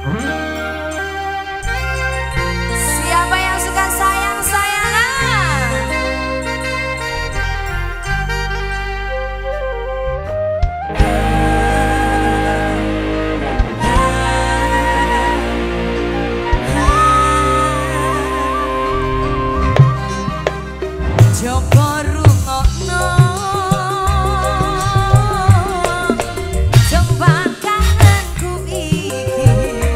Siapa yang suka sayang-sayangan? Joko rungokno tembang kangenku iki,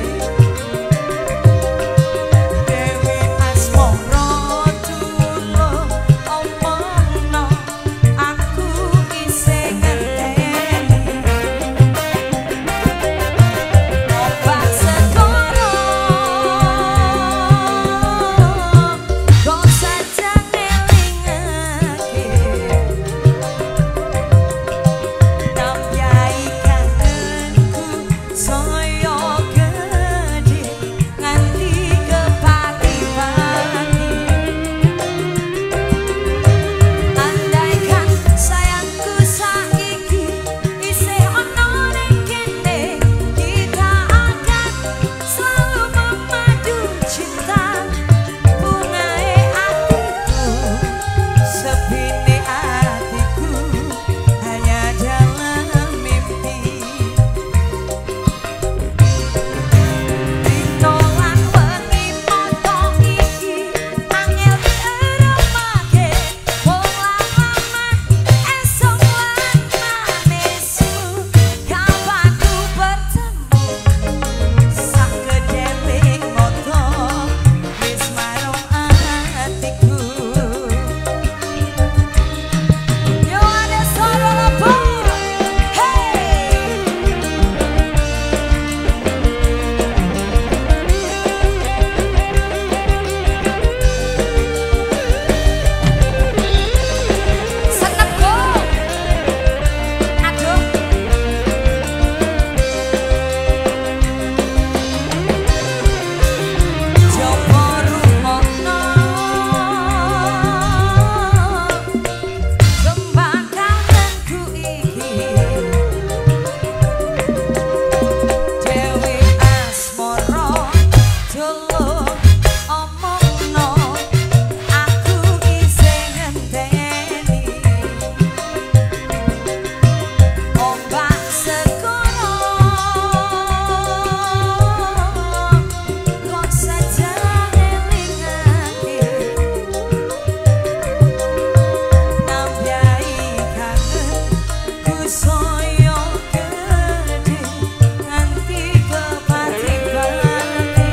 Dewi Asmara tulung omongno aku isih ngenteni obat segoro kok saja ngelingake nambyai kangenku saya gedhe nganti kepati-pati. Andaikan sayangku saiki isih ana ning kene, kita akan selalu memadu cinta. Bungae atiku, sepine atiku, hanya dalam mimpi. Dino lan wengi mata iki angel diremake, pola laman esok lan manismu. Kapan ku bertemu sakedheping mata wis marang atiku. Yo ada suara apa? Hey! Seneng kok. Aduh. Coba rungokno tembang kangenku iki, Dewi Asmara tulung omongno aku isih ngenteni ombak segoro kok saja ngelingake nambyai kangenku saya gedhe nganti kepati-pati.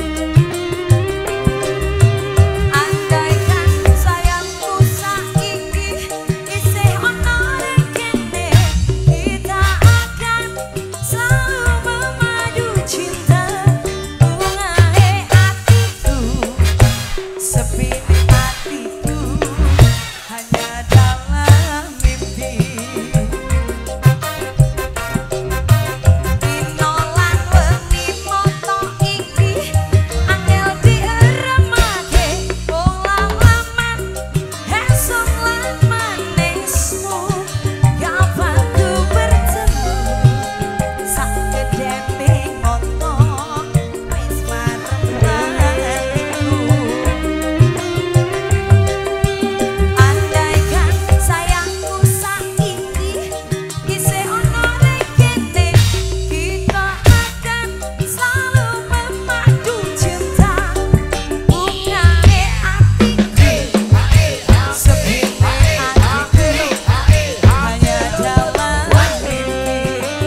Andaikan sayangku saiki isih ana ning kene, kita akan selalu memadu cinta. Bungae atiku, sepine atiku, hanya dalam mimpi. Dino lan wengi mata iki angel diremake, pola laman esok lan manismu. Kapan ku bertemu sakedheping mata wis marang atiku. Andaikan sayangku saiki isih ana ning kene, kita akan selalu memadu cinta. Bungae atiku, sepine atiku, hanya dalam mimpi.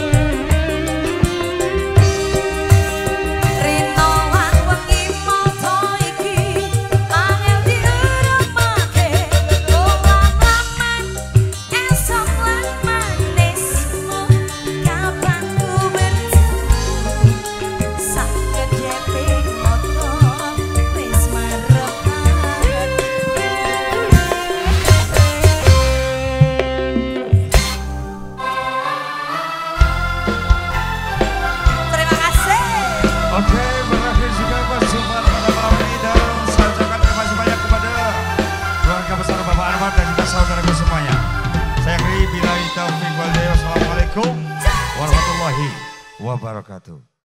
Rino lan wengi mata iki angel diremake, pola laman esok lan manismu. Kapan ku bertemu sakedheping mata wis marang atiku. Terima kasih. Oke, berakhir juga perjumpaan pada malam ini dan saya ucapkan terima kasih banyak kepada keluarga besar Bapak Anwar dan juga saudaraku semuanya. Saya akhiri billahi taufiq wal hidayah. Wassalamualaikum warahmatullahi wabarakatuh.